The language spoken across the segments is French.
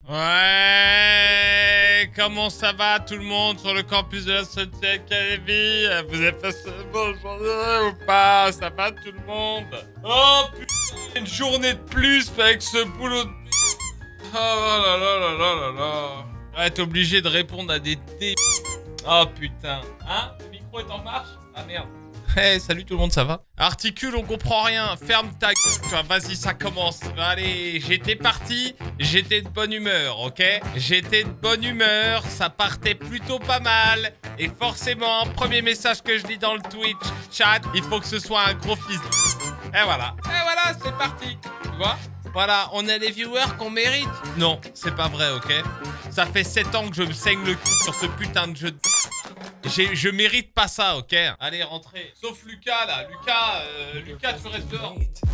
Ouais, comment ça va tout le monde sur le campus de la Salty Academy? Vous avez passé une bonne journée ou pas? Ça va tout le monde? Oh putain, une journée de plus avec ce boulot de... Oh là là là là là là. Ouais, t'es obligé de répondre à des Oh putain. Hein? Le micro est en marche? Ah merde. Hey, salut tout le monde, ça va? Articule, on comprend rien. Ferme ta gueule. Vas-y, ça commence. Allez, j'étais parti. J'étais de bonne humeur, ok? J'étais de bonne humeur. Ça partait plutôt pas mal. Et forcément, premier message que je lis dans le Twitch chat, il faut que ce soit un gros fils. Et voilà. Et voilà, c'est parti. Tu vois? Voilà, on a les viewers qu'on mérite. Non, c'est pas vrai, ok? Ça fait 7 ans que je me saigne le cul sur ce putain de jeu de... Je mérite pas ça, ok? Allez, rentrez. Sauf Lucas, là. Lucas, tu restes dehors.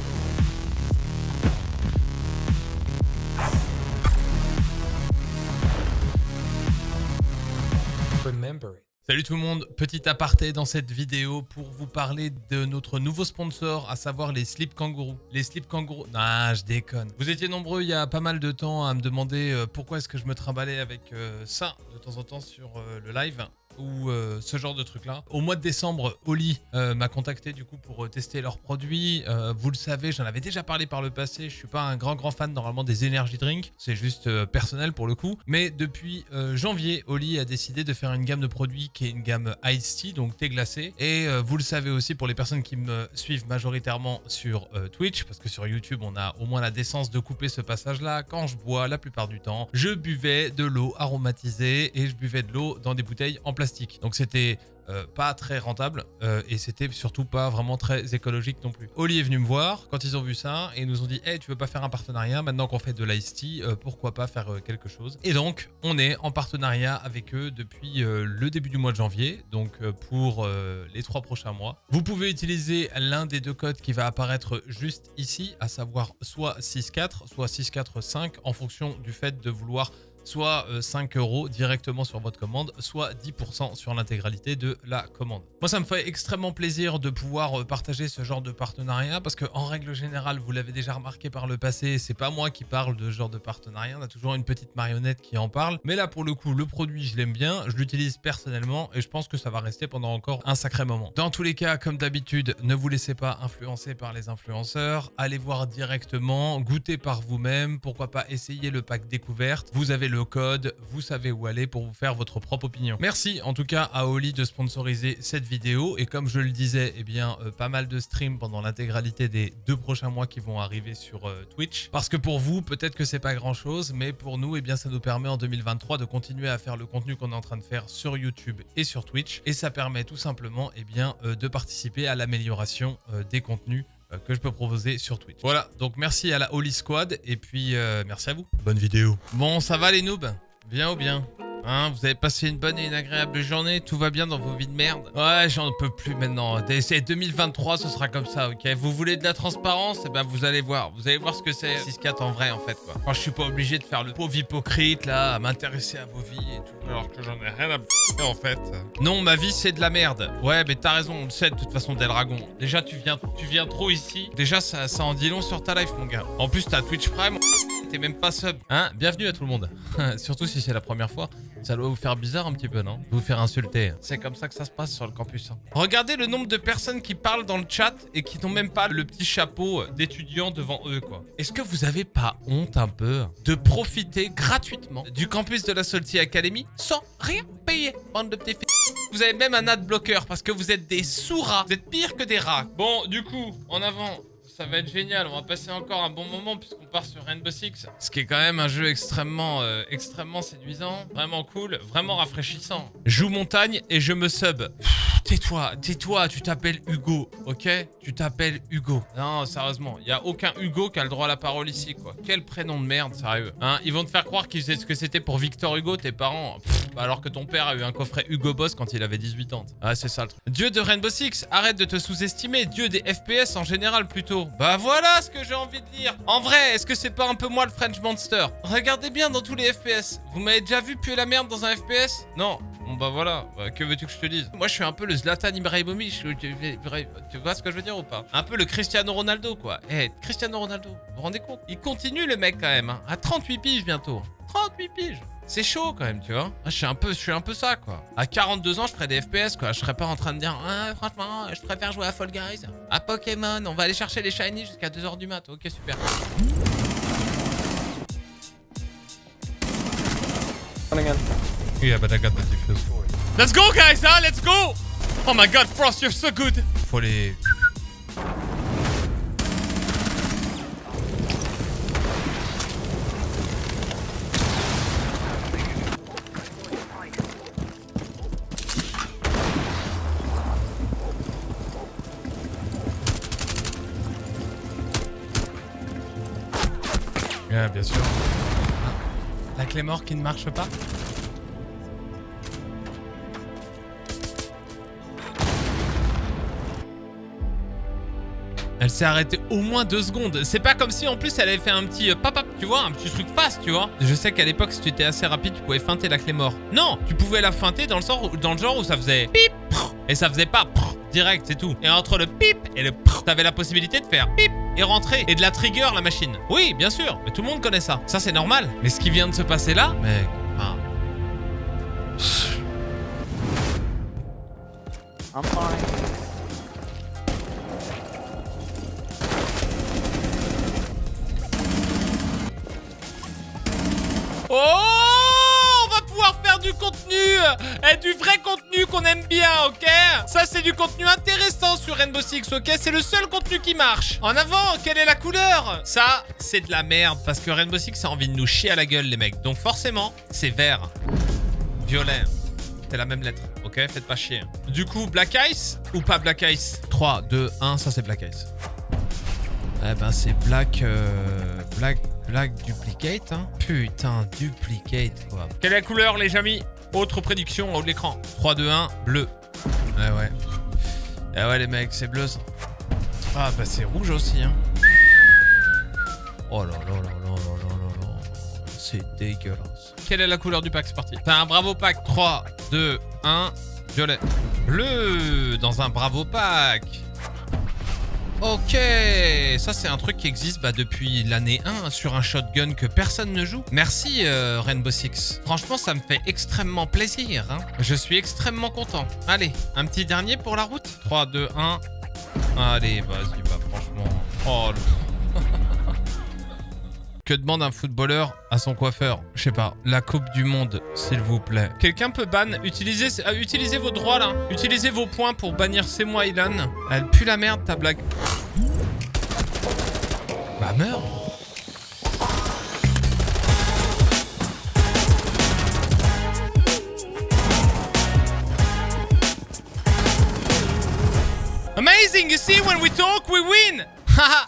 Salut tout le monde, petit aparté dans cette vidéo pour vous parler de notre nouveau sponsor, à savoir les Slip Kangourou. Les Slip Kangourou... Ah, je déconne. Vous étiez nombreux il y a pas mal de temps à me demander pourquoi est-ce que je me trimballais avec ça de temps en temps sur le live ou ce genre de truc là. Au mois de décembre, Oli m'a contacté du coup pour tester leurs produits. Vous le savez, j'en avais déjà parlé par le passé. Je suis pas un grand fan normalement des energy drinks. C'est juste personnel pour le coup. Mais depuis janvier, Oli a décidé de faire une gamme de produits qui est une gamme Ice Tea, donc thé glacé. Et vous le savez aussi pour les personnes qui me suivent majoritairement sur Twitch, parce que sur YouTube, on a au moins la décence de couper ce passage-là. Quand je bois, la plupart du temps, je buvais de l'eau aromatisée et je buvais de l'eau dans des bouteilles en plastique. Donc c'était pas très rentable et c'était surtout pas vraiment très écologique non plus. Oli est venu me voir quand ils ont vu ça et ils nous ont dit hey, tu veux pas faire un partenariat maintenant qu'on fait de l'ice tea, pourquoi pas faire quelque chose. Et donc on est en partenariat avec eux depuis le début du mois de janvier, donc pour les 3 prochains mois. Vous pouvez utiliser l'un des deux codes qui va apparaître juste ici, à savoir soit 6,4 soit 6,4,5 en fonction du fait de vouloir soit 5 € directement sur votre commande, soit 10% sur l'intégralité de la commande. Moi, ça me fait extrêmement plaisir de pouvoir partager ce genre de partenariat parce que en règle générale, vous l'avez déjà remarqué par le passé, c'est pas moi qui parle de ce genre de partenariat, on a toujours une petite marionnette qui en parle. Mais là, pour le coup, le produit, je l'aime bien, je l'utilise personnellement et je pense que ça va rester pendant encore un sacré moment. Dans tous les cas, comme d'habitude, ne vous laissez pas influencer par les influenceurs, allez voir directement, goûtez par vous-même, pourquoi pas essayer le pack découverte. Vous avez le code, vous savez où aller pour vous faire votre propre opinion. Merci en tout cas à Oli de sponsoriser cette vidéo et comme je le disais, eh bien pas mal de streams pendant l'intégralité des 2 prochains mois qui vont arriver sur Twitch. Parce que pour vous, peut-être que c'est pas grand chose, mais pour nous, eh bien ça nous permet en 2023 de continuer à faire le contenu qu'on est en train de faire sur YouTube et sur Twitch et ça permet tout simplement eh bien de participer à l'amélioration des contenus que je peux proposer sur Twitch. Voilà, donc merci à la Oli Squad et puis merci à vous. Bonne vidéo. Bon, ça va les noobs? Bien ou bien? Hein, vous avez passé une bonne et une agréable journée? Tout va bien dans vos vies de merde? Ouais, j'en peux plus maintenant. C'est 2023, ce sera comme ça, ok? Vous voulez de la transparence? Eh ben, vous allez voir. Vous allez voir ce que c'est 6-4 en vrai, en fait, quoi. Quand je suis pas obligé de faire le pauvre hypocrite, là, à m'intéresser à vos vies et tout, alors que j'en ai rien à b***er, en fait. Non, ma vie, c'est de la merde. Ouais, mais t'as raison, on le sait, de toute façon, Delragon. Déjà, tu viens trop ici. Déjà, ça en dit long sur ta life, mon gars. En plus, t'as Twitch Prime, t'es même pas sub. Hein? Bienvenue à tout le monde. Surtout si c'est la première fois. Ça doit vous faire bizarre un petit peu, non? Vous faire insulter. C'est comme ça que ça se passe sur le campus. Hein. Regardez le nombre de personnes qui parlent dans le chat et qui n'ont même pas le petit chapeau d'étudiant devant eux, quoi. Est-ce que vous avez pas honte un peu de profiter gratuitement du campus de la Salty Academy sans rien payer? Bande de petits f***. Vous avez même un adblocker parce que vous êtes des sous-rats. Vous êtes pire que des rats. Bon, du coup, en avant... Ça va être génial, on va passer encore un bon moment puisqu'on part sur Rainbow Six. Ce qui est quand même un jeu extrêmement séduisant, vraiment cool, vraiment rafraîchissant. Joue montagne et je me sub. Tais-toi, tu t'appelles Hugo, ok? Tu t'appelles Hugo. Non, sérieusement, il n'y a aucun Hugo qui a le droit à la parole ici, quoi. Quel prénom de merde, sérieux. Hein, ils vont te faire croire qu'ils faisaient ce que c'était pour Victor Hugo, tes parents. Alors que ton père a eu un coffret Hugo Boss quand il avait 18 ans. Ah, c'est ça le truc. Dieu de Rainbow Six, arrête de te sous-estimer. Dieu des FPS en général plutôt. Bah voilà ce que j'ai envie de dire. En vrai, est-ce que c'est pas un peu moi le French Monster? Regardez bien dans tous les FPS. Vous m'avez déjà vu puer la merde dans un FPS? Non. Bon bah voilà, que veux-tu que je te dise? Moi je suis un peu le Zlatan Ibrahimovic, tu vois ce que je veux dire ou pas? Un peu le Cristiano Ronaldo quoi. Eh, Cristiano Ronaldo, vous vous rendez compte? Il continue le mec quand même, hein, à 38 piges bientôt. 38 piges. C'est chaud quand même, tu vois. Je suis un peu ça, quoi. À 42 ans, je ferais des FPS, quoi. Je serais pas en train de dire, ah, franchement, je préfère jouer à Fall Guys. À Pokémon, on va aller chercher les shiny jusqu'à 2 h du mat. Ok, super. Yeah, but I got the diffuse. Let's go, guys, huh? Let's go! Oh my god, Frost, you're so good! Faut les... Yeah, bien sûr. La Claymore qui ne marche pas. Elle s'est arrêtée au moins 2 secondes. C'est pas comme si en plus elle avait fait un petit pop-up, tu vois, un petit truc fast, tu vois. Je sais qu'à l'époque, si tu étais assez rapide, tu pouvais feinter la Claymore. Non, tu pouvais la feinter dans le genre où ça faisait pip et ça faisait pas direct, c'est tout. Et entre le pip et le t'avais la possibilité de faire pip et rentrer et de la trigger la machine. Oui, bien sûr, mais tout le monde connaît ça. Ça c'est normal. Mais ce qui vient de se passer là, mec, enfin... I'm fine. Oh, on va pouvoir faire du contenu et du vrai contenu qu'on aime bien, ok? Ça, c'est du contenu intéressant sur Rainbow Six, ok? C'est le seul contenu qui marche. En avant, quelle est la couleur? Ça, c'est de la merde parce que Rainbow Six a envie de nous chier à la gueule, les mecs. Donc forcément, c'est vert. Violet. C'est la même lettre, ok? Faites pas chier. Du coup, Black Ice ou pas Black Ice? 3, 2, 1, ça c'est Black Ice. Eh ben, c'est Black Duplicate, hein. Putain, Duplicate, quoi. Quelle est la couleur, les amis? Autre prédiction en haut de l'écran. 3, 2, 1, bleu. Ah ouais. Ah ouais, les mecs, c'est bleu, ça. Ah, bah, c'est rouge aussi, hein. Oh là là là là là là là. C'est dégueulasse. Quelle est la couleur du pack? C'est parti. T'as un bravo pack. 3, 2, 1, violet. Bleu dans un bravo pack. Ok, ça c'est un truc qui existe depuis l'année 1 sur un shotgun que personne ne joue. Merci Rainbow Six. Franchement, ça me fait extrêmement plaisir. Hein. Je suis extrêmement content. Allez, un petit dernier pour la route. 3, 2, 1. Allez, vas-y, bah franchement. Oh, Que demande un footballeur à son coiffeur? Je sais pas. La Coupe du Monde, s'il vous plaît. Quelqu'un peut ban? Utilisez vos droits, là. Utilisez vos points pour bannir C'est moi, Ilan. Elle pue la merde, ta blague. Bah, meurs. Amazing, you see, when we talk, we win. Haha.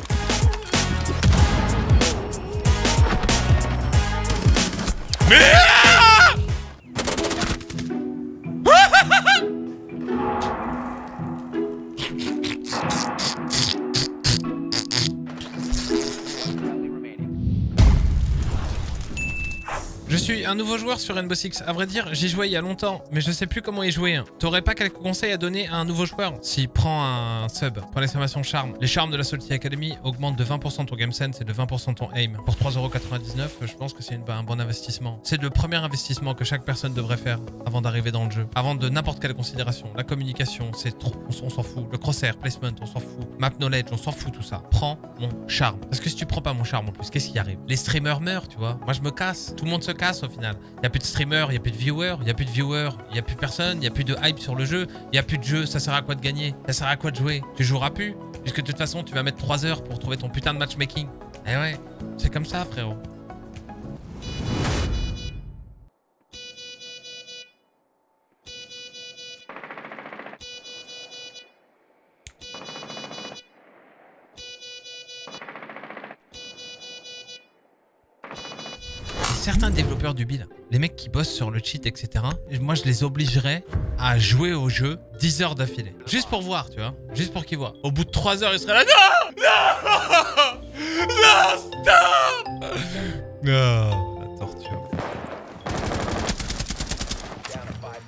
Je suis un nouveau joueur sur Rainbow Six. À vrai dire, j'y jouais il y a longtemps, mais je sais plus comment y jouer. T'aurais pas quelques conseils à donner à un nouveau joueur? S'il prend un sub, point d'exclamation charme. Les charmes de la Salty Academy augmentent de 20% ton game sense et de 20% ton aim. Pour 3,99 €, je pense que c'est un bon investissement. C'est le premier investissement que chaque personne devrait faire avant d'arriver dans le jeu. Avant de n'importe quelle considération. La communication, c'est trop... On s'en fout. Le crosshair, placement, on s'en fout. Map knowledge, on s'en fout tout ça. Prends mon charme. Parce que si tu prends pas mon charme en plus, qu'est-ce qui arrive? Les streamers meurent, tu vois. Moi, je me casse. Tout le monde se casse au final. Il n'y a plus de streamers, il n'y a plus de viewers, il n'y a plus de viewers, il n'y a plus personne, il n'y a plus de hype sur le jeu, il n'y a plus de jeu, ça sert à quoi de gagner? Ça sert à quoi de jouer? Tu joueras plus, puisque de toute façon tu vas mettre 3 heures pour trouver ton putain de matchmaking. Eh ouais, c'est comme ça frérot. Certains développeurs du build, les mecs qui bossent sur le cheat, etc. Moi, je les obligerais à jouer au jeu 10 heures d'affilée. Juste pour voir, tu vois. Juste pour qu'ils voient. Au bout de 3 heures, ils seraient là. Non! Non! Non! Stop! Non! La torture.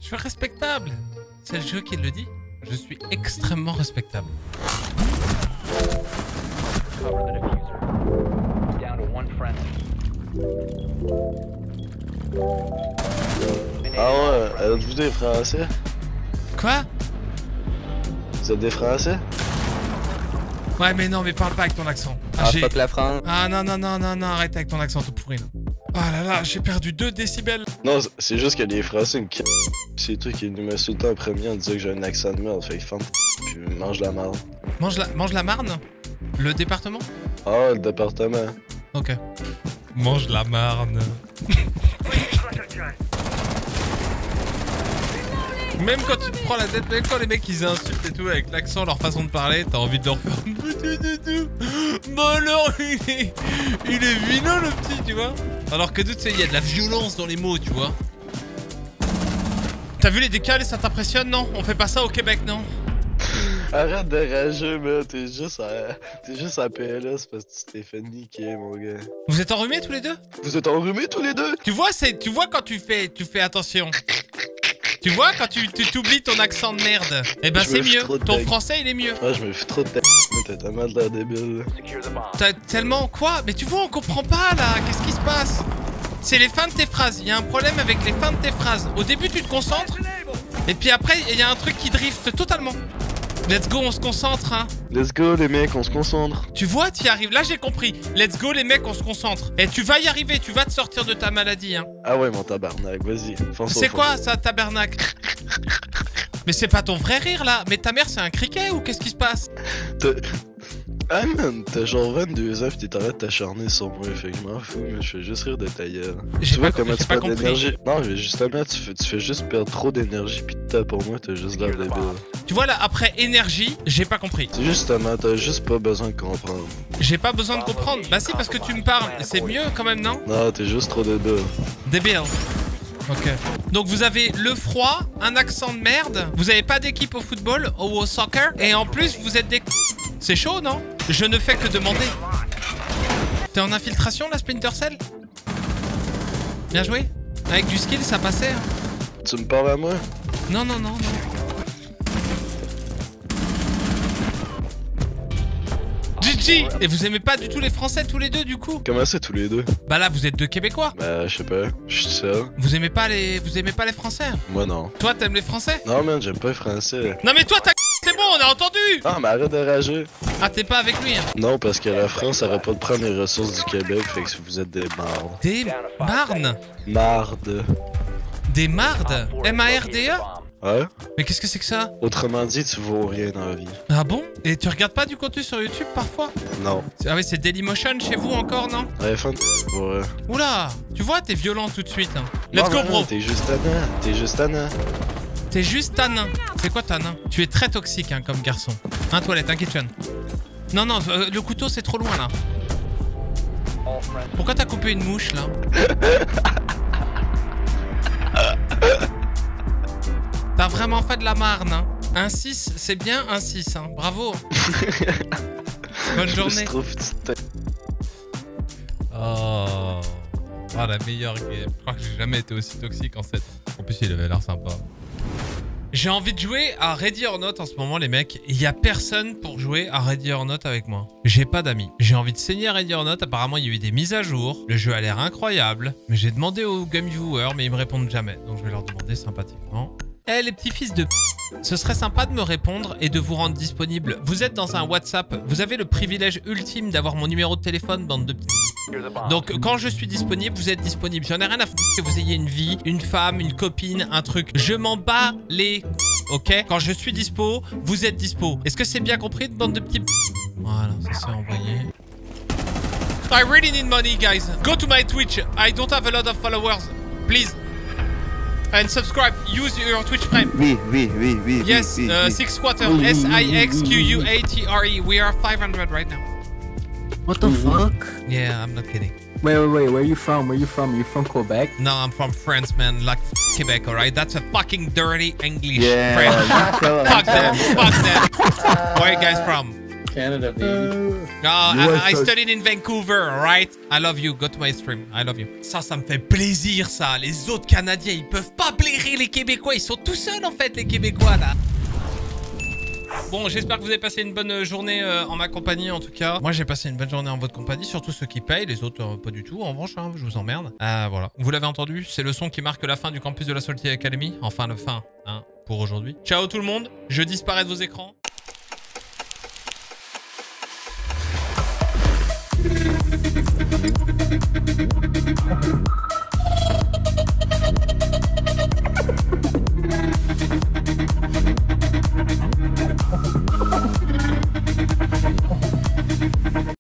Je suis respectable. C'est le jeu qui le dit. Je suis extrêmement respectable. Ah ouais, vous des Français? Quoi? Vous êtes des Français? Ouais, mais non, mais parle pas avec ton accent. Ah, fuck la France. Ah non, non, non, non, non, arrête avec ton accent tout pourri là. Ah là là, j'ai perdu 2 décibels. Non, c'est juste que les Français me c***. C'est toi qui nous m'insultait en premier en disant que j'ai un accent de merde, fait que ferme puis mange la merde. Mange la Marne? Le département? Ah, le département. Ok. Mange la Marne. Même quand tu te prends la tête, même quand les mecs ils insultent et tout avec l'accent, leur façon de parler, t'as envie de leur faire. Bon non, il est vilain le petit, tu vois. Alors que tu sais, il y a de la violence dans les mots, tu vois. T'as vu les décalés, ça t'impressionne, non? On fait pas ça au Québec, non? Arrête de rager, mais t'es juste à PLS parce que tu t'es fait niquer, mon gars. Vous êtes enrhumés tous les deux? Vous êtes enrhumés tous les deux? Tu vois quand tu fais attention. Tu vois quand tu t'oublies ton accent de merde. Eh ben c'est mieux. Ton français il est mieux. Ouais, je me fais trop de t'as tellement de l'air débile. T'as tellement quoi? Mais tu vois on comprend pas là. Qu'est-ce qui se passe? C'est les fins de tes phrases. Il y a un problème avec les fins de tes phrases. Au début tu te concentres. Et puis après il y a un truc qui drift totalement. Let's go, on se concentre, hein. Let's go, les mecs, on se concentre. Tu vois, t'y arrives. Là, j'ai compris. Let's go, les mecs, on se concentre. Et tu vas y arriver, tu vas te sortir de ta maladie, hein. Ah ouais, mon tabarnak, vas-y. C'est quoi, ça, tabarnak? Mais c'est pas ton vrai rire, là. Mais ta mère, c'est un criquet ou qu'est-ce qui se passe? Ah man, t'as genre 22 ans pis t'es en train de t'acharner sur moi, fait que je m'en fous, mais je fais juste rire de ta gueule. Tu vois comment tu perds d'énergie? Non, mais justement, tu fais juste perdre trop d'énergie pis pour moi, t'as juste l'air débile. Tu vois là, après énergie, j'ai pas compris. C'est justement, t'as juste pas besoin de comprendre. J'ai pas besoin de comprendre? Bah si, parce que tu me parles, c'est mieux quand même, non? Non, t'es juste trop débile. Débile. Ok. Donc vous avez le froid, un accent de merde, vous avez pas d'équipe au football ou au soccer, et en plus vous êtes des... C'est chaud, non? Je ne fais que demander. T'es en infiltration, là, Splinter Cell? Bien joué. Avec du skill, ça passait. Hein. Tu me parles à moi? Non, non, non, non. GG! Et vous aimez pas du tout les Français, tous les deux, du coup? Comment ça, tous les deux? Bah là, vous êtes deux Québécois. Bah, je sais pas. Je suis seul. Vous aimez pas les Français? Moi, non. Toi, t'aimes les Français? Non, man, j'aime pas les Français. Non, mais toi, t'as... C'est bon, on a entendu! Non, mais arrête de rager. Ah, t'es pas avec lui, hein? Non, parce que la France arrête pas de prendre les ressources du Québec, fait que vous êtes des mardes. Des marnes? Mardes. Des mardes? M-A-R-D-E? Ouais? Mais qu'est-ce que c'est que ça? Autrement dit, tu vaux rien dans la vie. Ah bon? Et tu regardes pas du contenu sur YouTube parfois? Non. Ah oui, c'est Dailymotion chez vous encore, non? Ouais, fin de... Ouais. Oula! Tu vois, t'es violent tout de suite, hein. Let's go, bro! T'es juste Anna. T'es juste Anna. T'es juste tanin. C'est quoi tanin? Tu es très toxique, hein, comme garçon. Un toilette, un kitchen. Non, non, le couteau, c'est trop loin, là. Pourquoi t'as coupé une mouche, là? T'as vraiment fait de la marne, hein. Un 6, c'est bien un 6, hein. Bravo. Bonne journée. Oh, la meilleure game. Je crois que j'ai jamais été aussi toxique en 7 ans. En plus, il avait l'air sympa. J'ai envie de jouer à Ready or Not en ce moment, les mecs. Il y a personne pour jouer à Ready or Not avec moi. J'ai pas d'amis. J'ai envie de saigner à Ready or Not. Apparemment, il y a eu des mises à jour. Le jeu a l'air incroyable. Mais j'ai demandé aux game viewers, mais ils me répondent jamais. Donc, je vais leur demander sympathiquement. Eh, les petits fils de... Ce serait sympa de me répondre et de vous rendre disponible. Vous êtes dans un WhatsApp. Vous avez le privilège ultime d'avoir mon numéro de téléphone, bande de petits... Donc quand je suis disponible, vous êtes disponible. J'en ai rien à foutre que vous ayez une vie, une femme, une copine, un truc. Je m'en bats les... Ok? Quand je suis dispo, vous êtes dispo. Est-ce que c'est bien compris, bande de petits... Voilà, ça s'est envoyé. I really need money, guys. Go to my Twitch. I don't have a lot of followers. Please. And subscribe. Use your Twitch Prime. Oui. Yes, Six Squatter. SIXQUATRE. We are 500 right now. What the fuck? Yeah, I'm not kidding. Wait, where are you from? Where are you from? You from Quebec? No, I'm from France, man. Like Quebec, alright? That's a fucking dirty English. Yeah. French. Fuck them. Fuck them. Where are you guys from? Canada, baby. I studied in Vancouver, alright? I love you, go to my stream, I love you. Ça me fait plaisir, ça. Les autres Canadiens, ils peuvent pas blairer les Québécois. Ils sont tout seuls, en fait, les Québécois, là. Bon, j'espère que vous avez passé une bonne journée en ma compagnie, en tout cas. Moi, j'ai passé une bonne journée en votre compagnie, surtout ceux qui payent, les autres, pas du tout. En revanche, hein, je vous emmerde. Voilà. Vous l'avez entendu, c'est le son qui marque la fin du campus de la Salty Academy. Enfin, le fin, hein, pour aujourd'hui. Ciao tout le monde, je disparais de vos écrans.